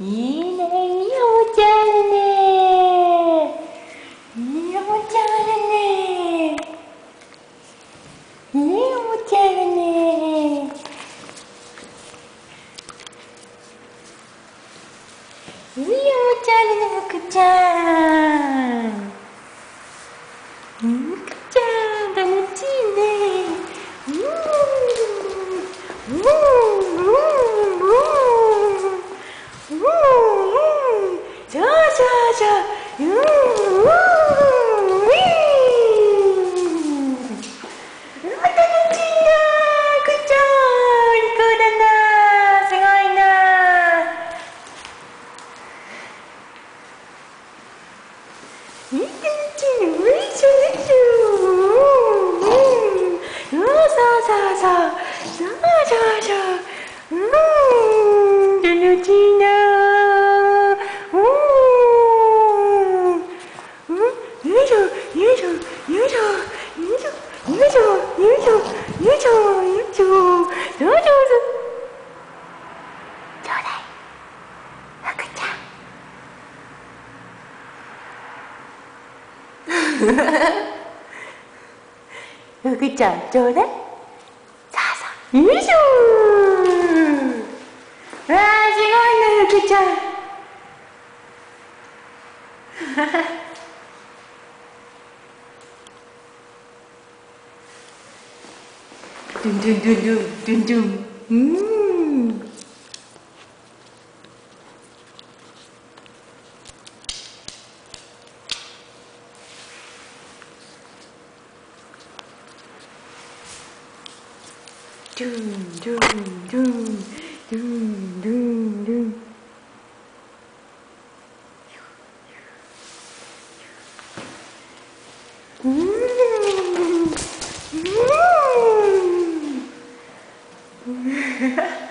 いいね、いいおもちゃあるね。いいおもちゃあるね。いいおもちゃあるね。いいおもちゃあるね、むくちゃん。むくちゃん、楽しいね。そうそうそう。楽しいな、くちゃん。いい子だな。すごいな。いい楽しいの。うれしょうれしょ。そうそうそう。そうそうそう。楽しいな。よいしょ、よいしょ、よいしょ、よいしょ、よいしょ、よいしょ、よいしょ、よいしょ。どうぞどうぞ。ちょうだい、赤ちゃん。赤ちゃん、ちょうだい。さあさあ、よいしょー。わあ、すごいね、赤ちゃん。ドゥンドゥンドゥンドゥンドゥンドゥン。ドゥンドゥンドゥンドゥンドゥンドゥン。うん。